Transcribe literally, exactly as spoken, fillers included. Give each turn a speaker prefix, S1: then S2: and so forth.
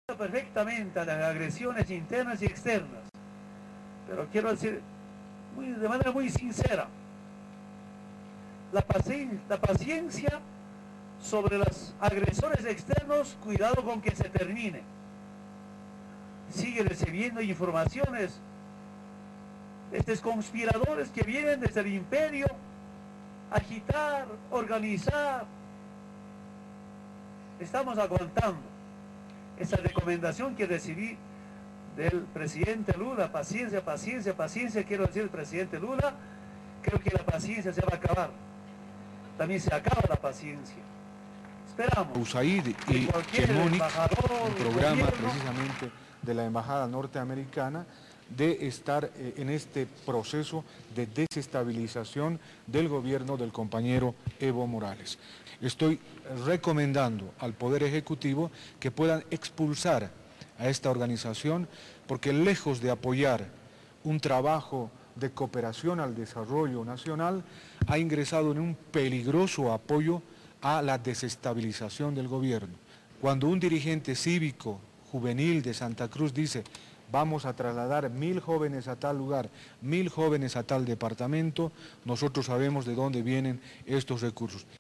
S1: perfectamente a las agresiones internas y externas, pero quiero decir muy, de manera muy sincera, la, paciencia, la paciencia sobre los agresores externos, cuidado con que se termine. Sigue recibiendo informaciones de estos conspiradores que vienen desde el imperio a agitar, organizar. Estamos aguantando. Esa recomendación que recibí del presidente Lula, paciencia, paciencia, paciencia, quiero decir el presidente Lula, creo que la paciencia se va a acabar. También se acaba la paciencia. Esperamos.
S2: USAID y Chemonic, un programa precisamente de la Embajada Norteamericana, de estar eh, en este proceso de desestabilización del gobierno del compañero Evo Morales. Estoy recomendando al Poder Ejecutivo que puedan expulsar a esta organización, porque lejos de apoyar un trabajo de cooperación al desarrollo nacional, ha ingresado en un peligroso apoyo a la desestabilización del gobierno. Cuando un dirigente cívico, juvenil de Santa Cruz dice: vamos a trasladar mil jóvenes a tal lugar, mil jóvenes a tal departamento, nosotros sabemos de dónde vienen estos recursos.